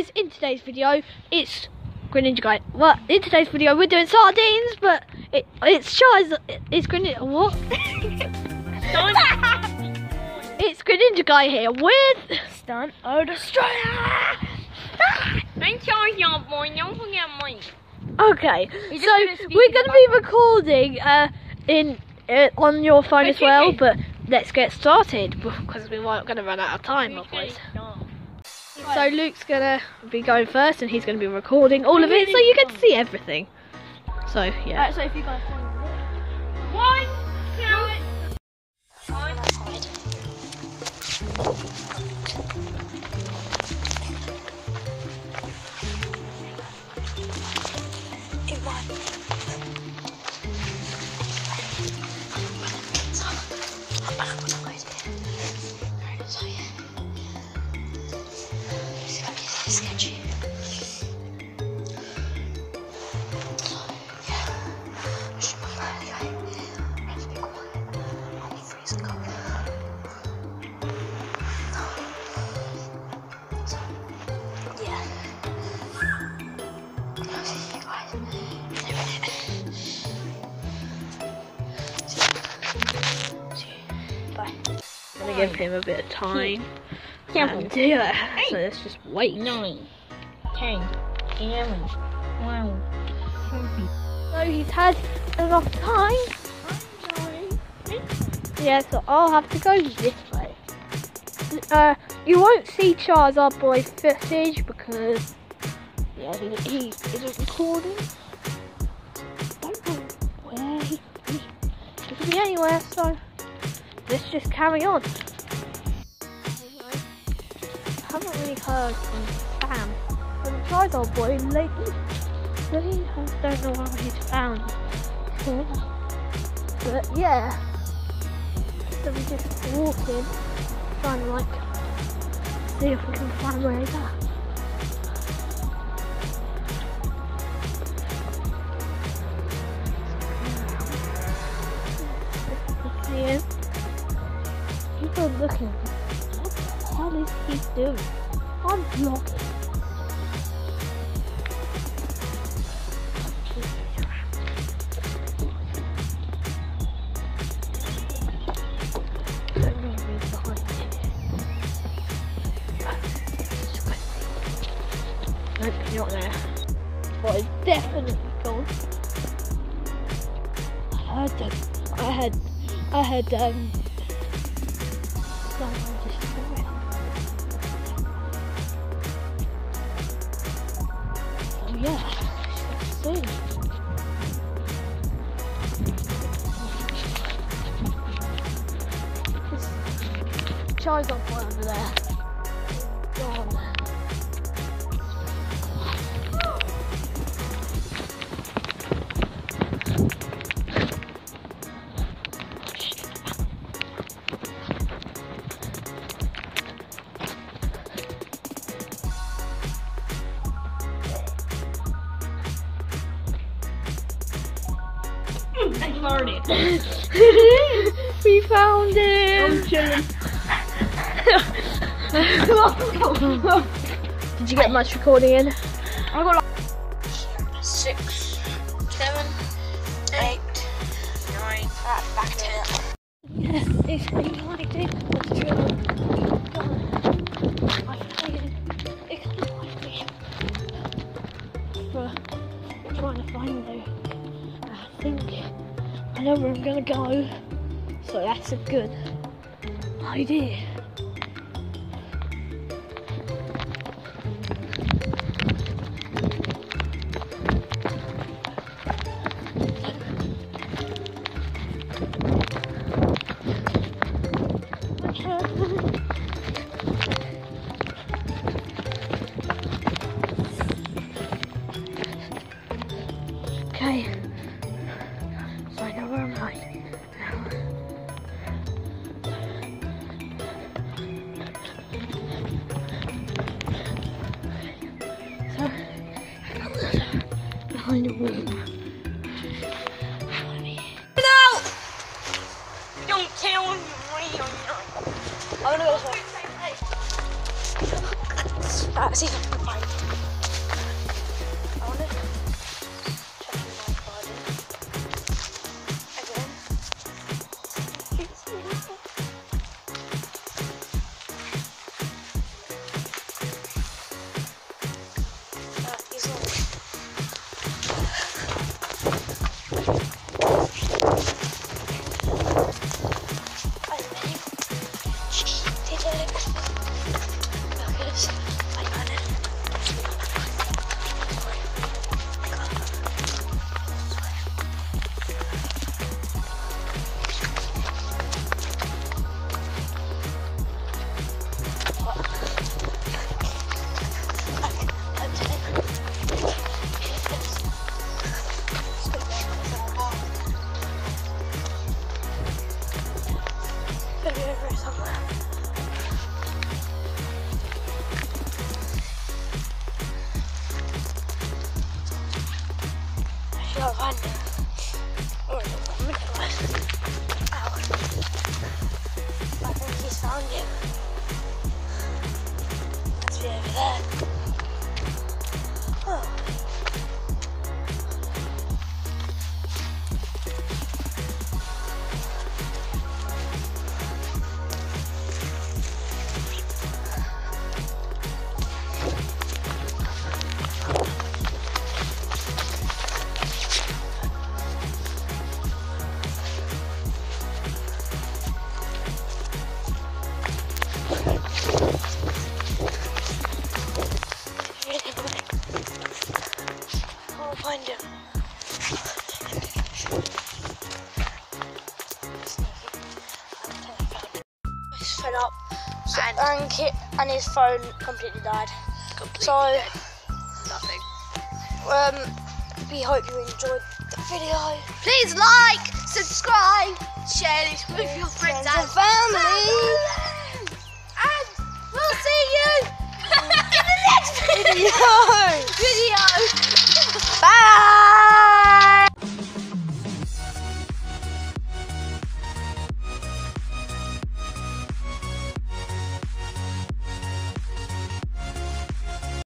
guys, in today's video, it's Greninja guy. Well, in today's video, we're doing sardines, but it's Charles. It's Greninja. What? It's Greninja guy here with Stunt or Destroyer. I'm Charles, your boy. Don't forget me. Okay, so we're going to be recording on your phone as well, but let's get started because we're going to run out of time otherwise. So Luke's going to be going first and he's going to be recording all of it so you get to see everything. So yeah. Alright, so if you guys want one, count. Sketchy. I'm going to give him a bit of time. And yeah, so let's just wait. 9, 10, 11, 12, 13. So he's had enough time. Yeah, so I'll have to go this way. You won't see Charles, our boy's footage because yeah, he isn't recording. Don't know where he could be anywhere, so let's just carry on. I haven't really heard from Sam. I haven't tried our boy lately. Really, I don't know where he's found him. But yeah. So we're just walking, trying to like see if we can find where he's at. See him. People are looking. What the hell is he doing? I'm vlogging. Nope, you're not there. But it's definitely gone. I heard someone destroy it. Oh yeah, soon. Charles on fire over there. Gone. I farted. We found him. I'm chilling. Did you get much recording in? I got like 6, 7, 8, 9. Back to it. Yes, it's exciting. Let's do it. But I'm trying to find you. I think I know where I'm gonna go, so that's a good idea. Okay, so I know where I'm hiding now. So, behind a wall. no! Don't tell me. I'm gonna go this way. that. See if I can find it. I want to check in my garden. Again. I think he's found him. Let's be over there. Oh. Find him. He's fed up, and his phone completely died. Nothing. We hope you enjoyed the video. Please like, subscribe, share this with your friends and family. And we'll see you in the next Video. video. Bye.